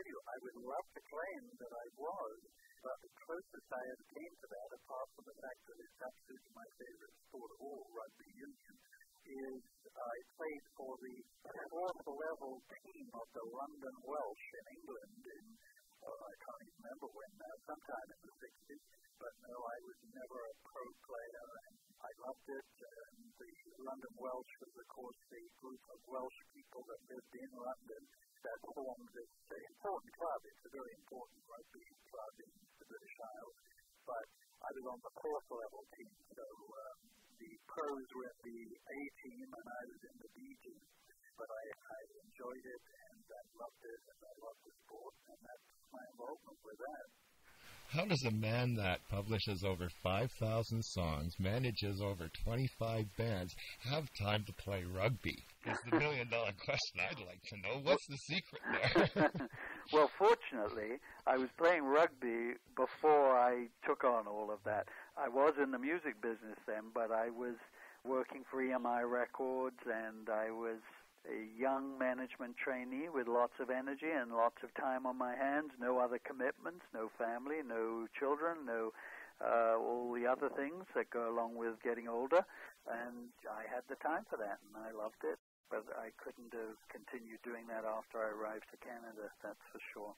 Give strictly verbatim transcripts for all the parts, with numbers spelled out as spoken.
you, I would love to claim that I was, but the closest I ever came to that, apart from the fact that it's absolutely my favorite sport of all, rugby union, is I played for the fourth level team of the London Welsh in England in, oh, I can't even remember when now, sometime in the sixties, but no, I was never a pro player, and I loved it. And the London Welsh was, of course, the group of Welsh people that lived in London that formed this important club. It's a very important rugby club in the British Isles, but I was on the fourth level team, so um, the pros were in the A team and I was in the B team, but I, I enjoyed it and I loved it and I loved the sport, and that's my involvement with that. How does a man that publishes over five thousand songs, manages over twenty-five bands, have time to play rugby? That's the million-dollar question I'd like to know. What's the secret there? Well, fortunately, I was playing rugby before I took on all of that. I was in the music business then, but I was working for E M I Records, and I was a young management trainee with lots of energy and lots of time on my hands, no other commitments, no family, no children, no uh, all the other things that go along with getting older. And I had the time for that, and I loved it. But I couldn't have continued doing that after I arrived to Canada, that's for sure.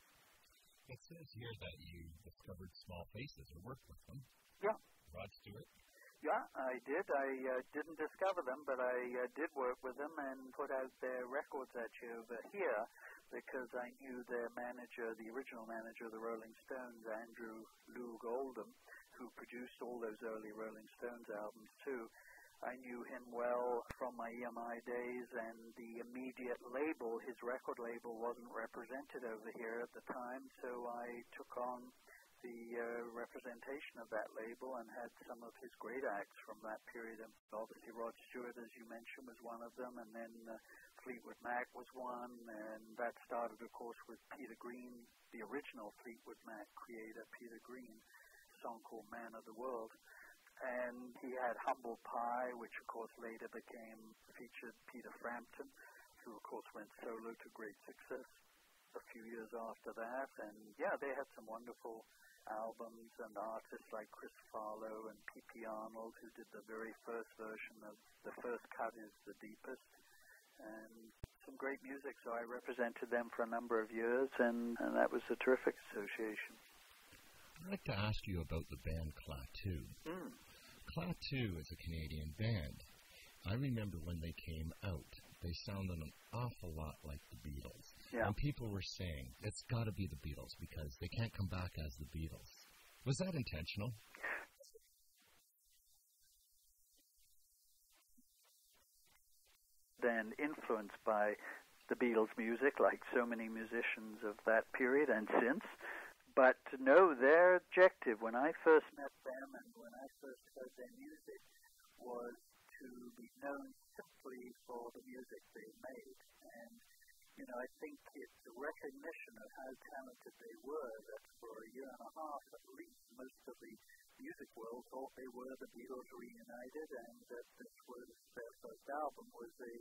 It says here that you discovered Small Faces or worked with them. Yeah. Rod Stewart. Yeah, I did. I uh, didn't discover them, but I uh, did work with them and put out their records actually over here because I knew their manager, the original manager of the Rolling Stones, Andrew Loog Oldham, who produced all those early Rolling Stones albums too. I knew him well from my E M I days, and the immediate label, his record label, wasn't represented over here at the time, so I took on the uh, representation of that label and had some of his great acts from that period. And obviously Rod Stewart, as you mentioned, was one of them, and then uh, Fleetwood Mac was one, and that started, of course, with Peter Green, the original Fleetwood Mac creator, Peter Green, a song called Man of the World. And he had Humble Pie, which, of course, later became, featured Peter Frampton, who, of course, went solo to great success a few years after that. And, yeah, they had some wonderful albums, and artists like Chris Farlow and P P Arnold, who did the very first version of The First Cut is the Deepest, and some great music. So I represented them for a number of years, and, and that was a terrific association. I'd like to ask you about the band Klaatu. Mm. Klaatu is a Canadian band. I remember when they came out, they sounded an awful lot like the Beatles. Yeah. And people were saying, it's got to be the Beatles because they can't come back as the Beatles. Was that intentional? Then influenced by the Beatles' music, like so many musicians of that period and since. But no, their objective when I first met them and when I first heard their music was to be known simply for the music they made. And you know, I think it's a recognition of how talented they were that for a year and a half at least, most of the music world thought they were the Beatles reunited, and that this was their first album was a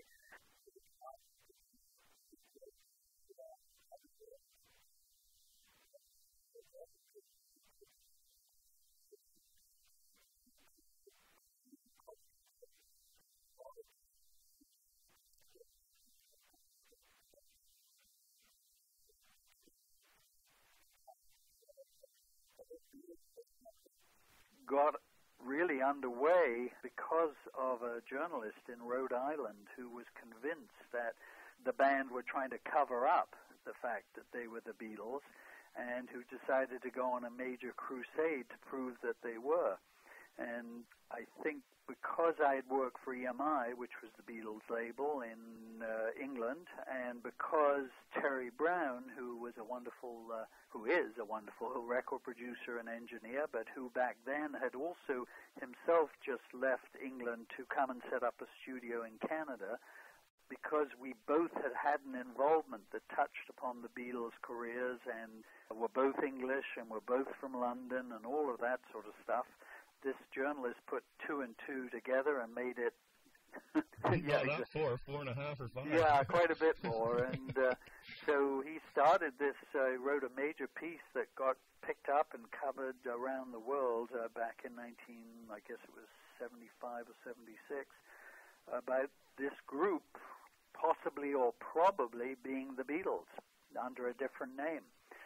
got really underway because of a journalist in Rhode Island who was convinced that the band were trying to cover up the fact that they were the Beatles, and who decided to go on a major crusade to prove that they were. And I think because I had worked for E M I, which was the Beatles label in uh, England, and because Terry Brown, who was a wonderful, uh, who is a wonderful record producer and engineer, but who back then had also himself just left England to come and set up a studio in Canada, because we both had had an involvement that touched upon the Beatles' careers, and were both English and were both from London and all of that sort of stuff, this journalist put two and two together and made it yeah, not four, four and a half or five. Yeah, quite a bit more. And uh, so he started this, uh, wrote a major piece that got picked up and covered around the world uh, back in nineteen, I guess it was seventy-five or seventy-six, about this group possibly or probably being the Beatles under a different name.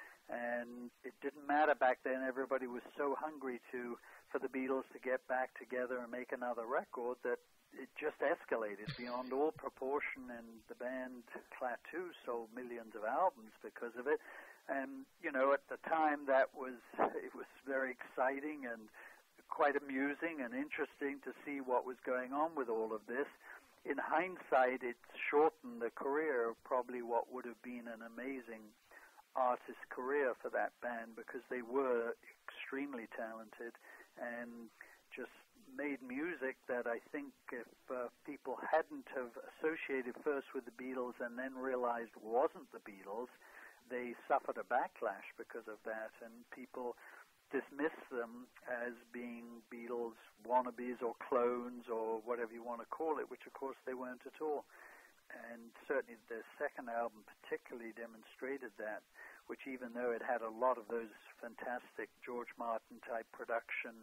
And it didn't matter back then. Everybody was so hungry to for the Beatles to get back together and make another record that it just escalated beyond all proportion, and the band Klaatu sold millions of albums because of it. And, you know, at the time that was, it was very exciting and quite amusing and interesting to see what was going on with all of this. In hindsight, it shortened the career of probably what would have been an amazing artist career for that band, because they were extremely talented and just made music that I think if uh, people hadn't have associated first with the Beatles and then realized wasn't the Beatles, they suffered a backlash because of that, and people dismissed them as being Beatles wannabes or clones or whatever you want to call it, which of course they weren't at all. And certainly their second album particularly demonstrated that, which even though it had a lot of those fantastic George Martin type production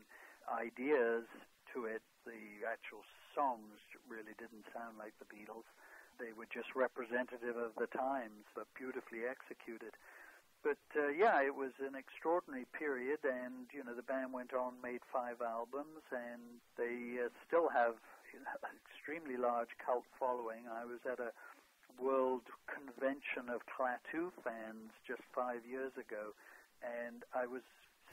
ideas to it, the actual songs really didn't sound like the Beatles. They were just representative of the times, but beautifully executed. But, uh, yeah, it was an extraordinary period, and, you know, the band went on, made five albums, and they uh, still have, you know, an extremely large cult following. I was at a world convention of Klaatu fans just five years ago, and I was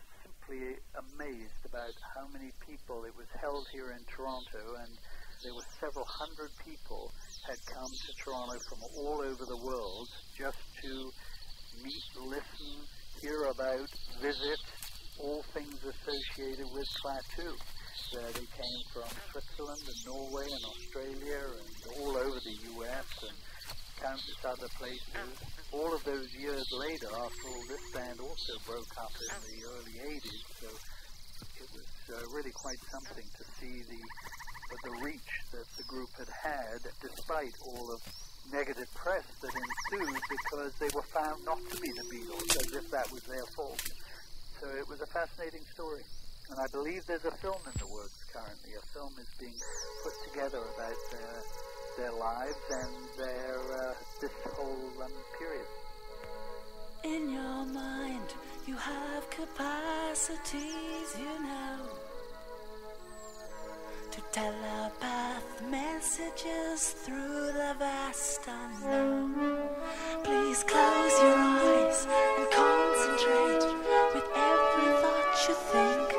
simply amazed about how many people. It was held here in Toronto, and there were several hundred people had come to Toronto from all over the world just to meet, listen, hear about, visit, all things associated with Klaatu. So they came from Switzerland and Norway and Australia and all over the U S and countless other places. All of those years later, after all, this band also broke up in the early eighties, so it was uh, really quite something to see the the reach that the group had had, despite all of negative press that ensued because they were found not to be the Beatles, as if that was their fault. So it was a fascinating story. And I believe there's a film in the works currently. A film is being put together about their, their lives and their uh, this whole um, period. In your mind, you have capacities, you know, to telepath messages through the vast unknown. Please close your eyes and concentrate with every thought you think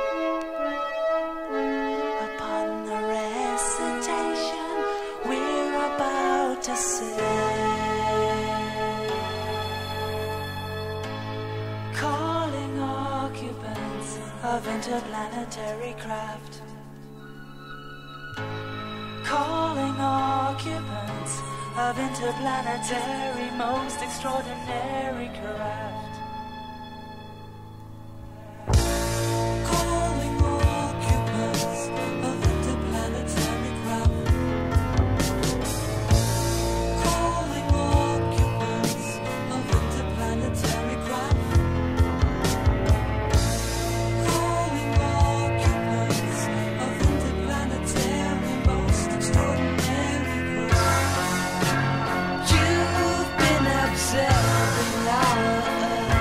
upon the recitation we're about to sing. Calling occupants of interplanetary craft. Calling occupants of interplanetary most extraordinary craft. Calling occupants of interplanetary craft. Calling occupants of interplanetary craft. Calling occupants of interplanetary most extraordinary craft. You've been observing our Earth.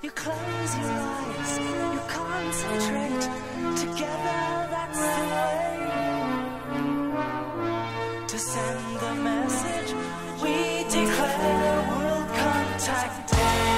You close your eyes, you concentrate. Together, that's the way to send the message. We declare World Contact Day.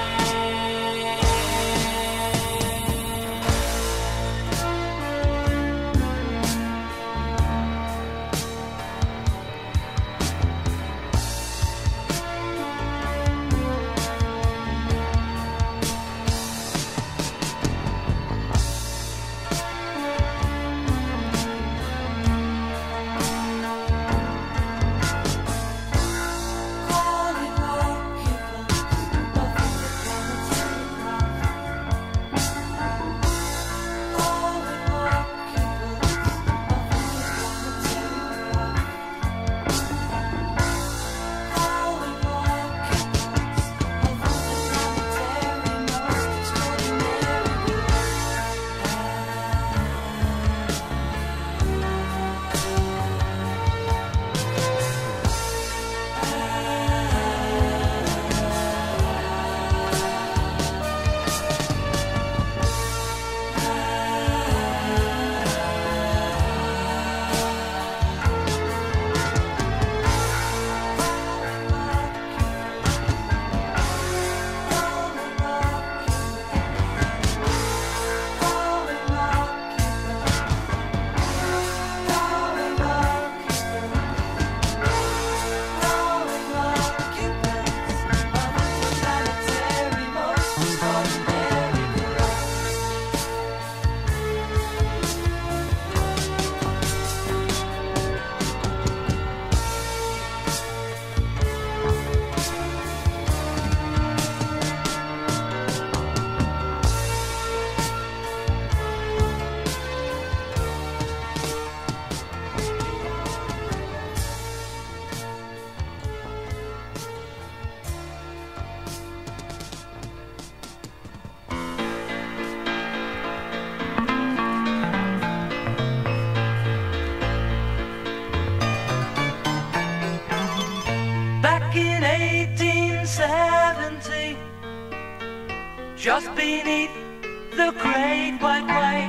Just beneath the Great White Way,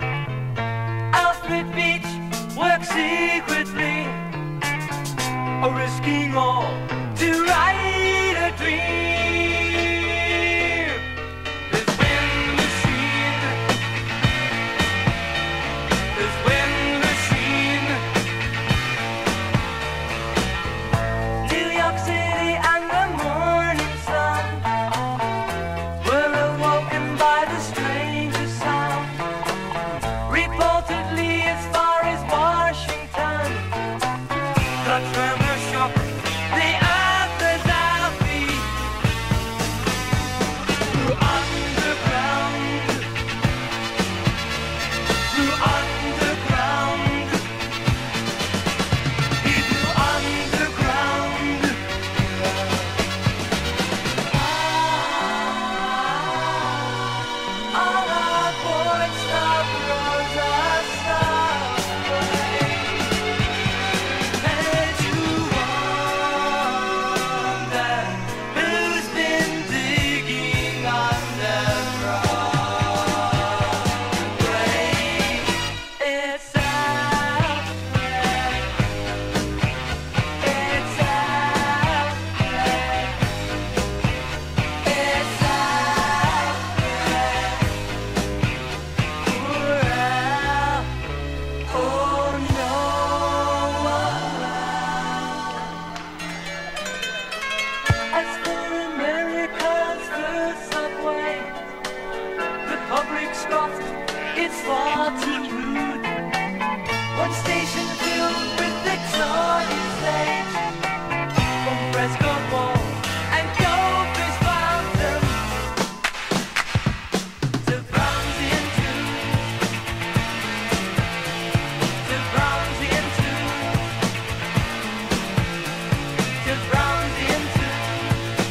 Alfred Beach works secretly, risking all to write a dream. This wind machine, this wind machine, New York City and the morning sun were awoken by the strangest sound. Reportedly as far as Washington, the tremor shook the earth as our feet. Through underground, through underground, he through underground. All our board stop rose us away. Made you wonder who's been digging underground. It's Alfred. It's Alfred. It's Alfred. Poor Al. Oh no. As for America's first subway, the public scoffed, it's far too rude. One station filled with Victoria's age, from Prescott Wall and Goldfish Fountain to Brownsian Tombs, to Brownsian Tombs, to Brownsian Tombs,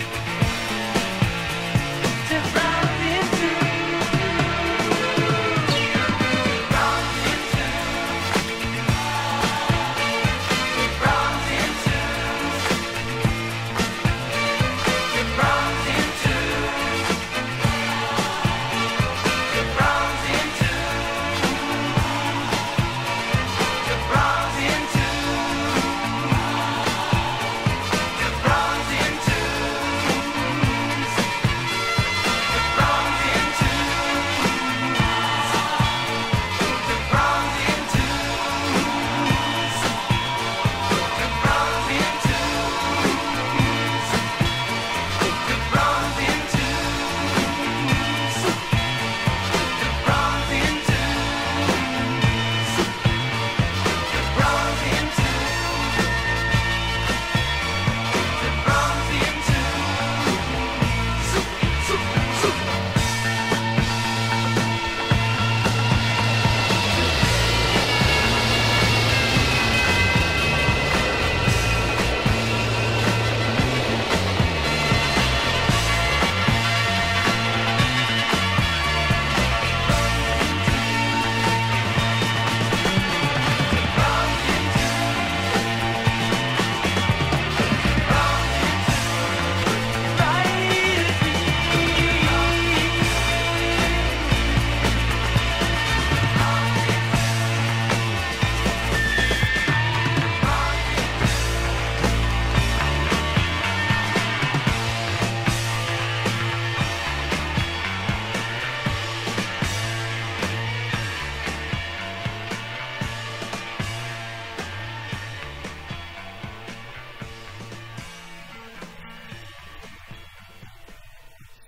to Brownsian Tombs. Brownsian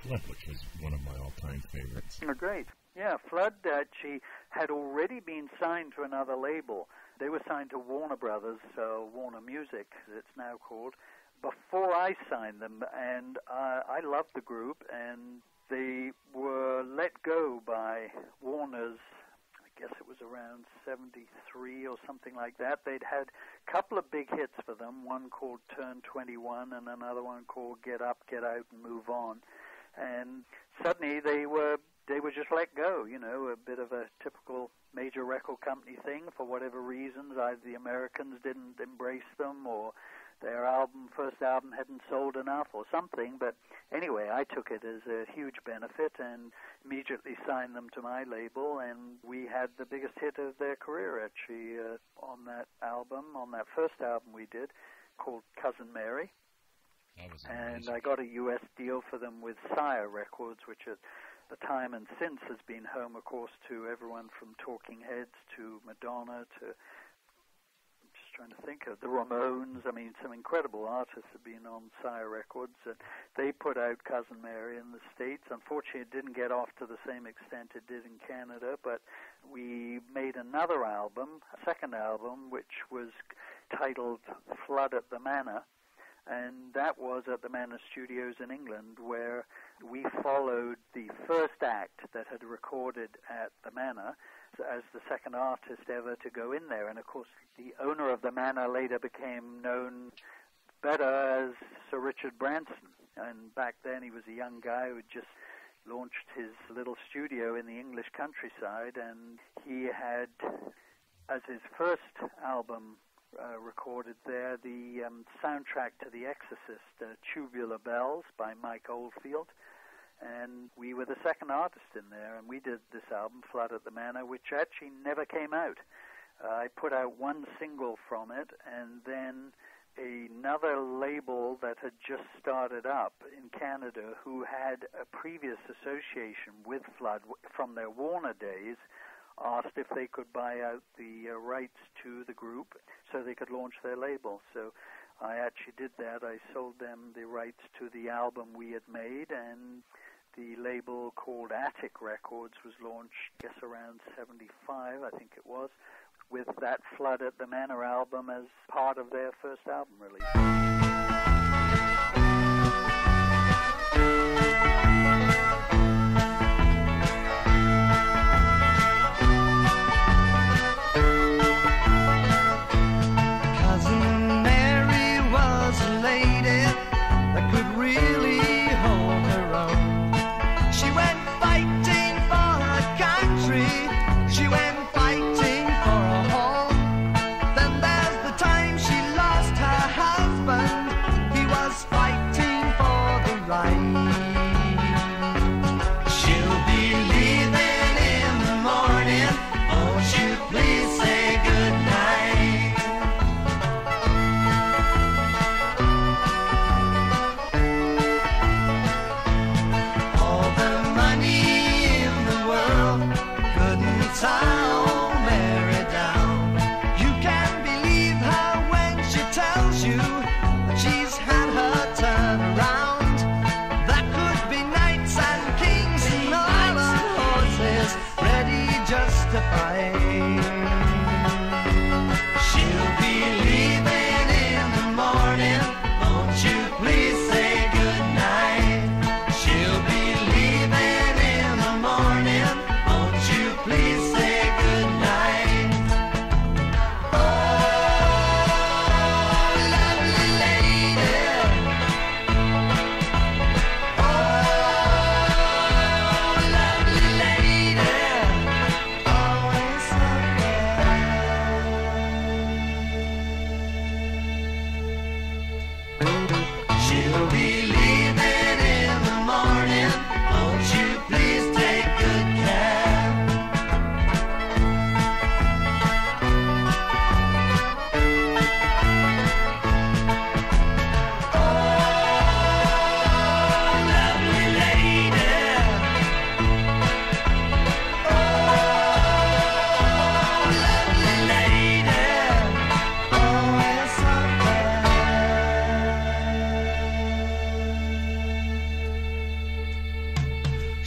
Flood, which was one of my all-time favorites. Oh, great. Yeah, Flood actually had already been signed to another label. They were signed to Warner Brothers, uh, Warner Music, as it's now called, before I signed them. And uh, I loved the group, and they were let go by Warner's, I guess it was around seventy-three or something like that. They'd had a couple of big hits for them, one called Turn twenty-one and another one called Get Up, Get Out, and Move On. And suddenly they were they were just let go, you know, a bit of a typical major record company thing. For whatever reasons, either the Americans didn't embrace them or their album, first album hadn't sold enough or something. But anyway, I took it as a huge benefit and immediately signed them to my label, and we had the biggest hit of their career, actually, uh, on that album, on that first album we did, called Cousin Mary. And I got a U S deal for them with Sire Records, which at the time and since has been home, of course, to everyone from Talking Heads to Madonna to, I'm just trying to think of, the Ramones. I mean, some incredible artists have been on Sire Records. And they put out Cousin Mary in the States. Unfortunately, it didn't get off to the same extent it did in Canada, but we made another album, a second album, which was titled Flood at the Manor. And that was at the Manor Studios in England, where we followed the first act that had recorded at the Manor as the second artist ever to go in there. And, of course, the owner of the Manor later became known better as Sir Richard Branson. And back then he was a young guy who had just launched his little studio in the English countryside. And he had, as his first album, Uh, recorded there the um, soundtrack to The Exorcist, uh, Tubular Bells by Mike Oldfield, and we were the second artist in there, and we did this album, Flood at the Manor, which actually never came out. Uh, I put out one single from it, and then another label that had just started up in Canada, who had a previous association with Flood from their Warner days, asked if they could buy out the uh, rights to the group so they could launch their label. So I actually did that. I sold them the rights to the album we had made, and the label called Attic Records was launched, I guess, around seventy-five, I think it was, with that Flood at the Manor album as part of their first album release. Then there's the time she lost her husband.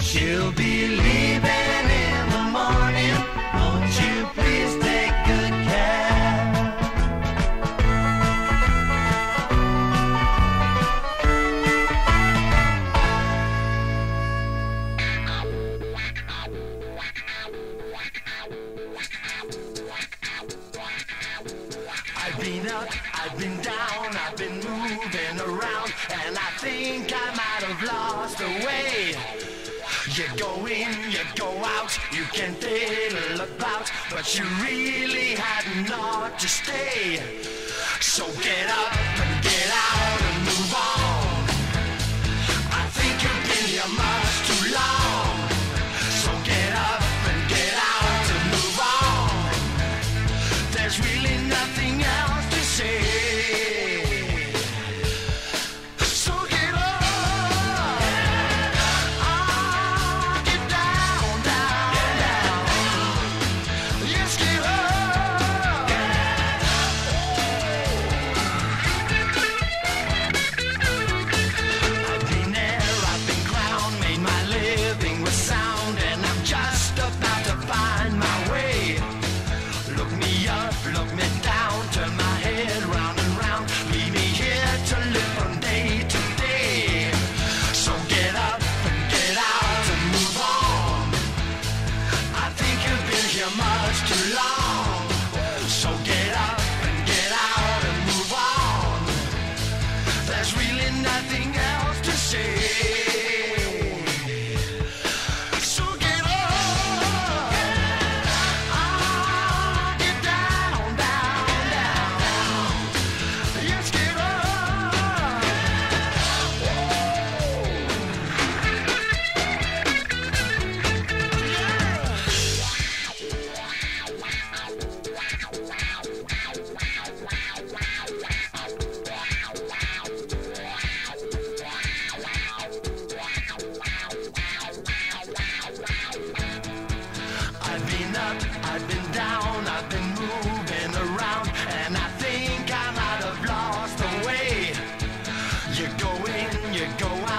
She'll be leaving in the morning. Won't you please take good care? I've been up, I've been down, I've been moving around, and I think I might have lost the way. You go in, you go out, you can fiddle about, but you really had not to stay. So get up and get out and move on. I think you've been here much too long. So get up and get out and move on. There's really nothing else to say.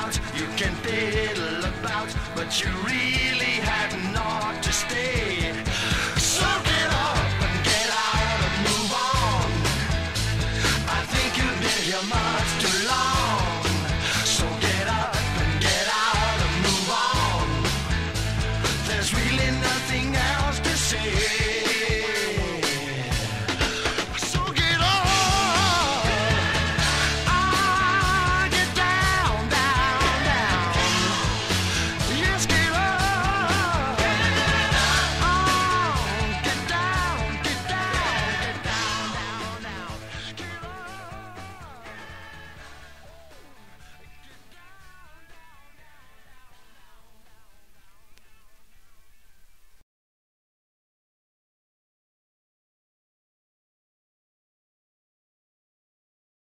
But you really had not to stay.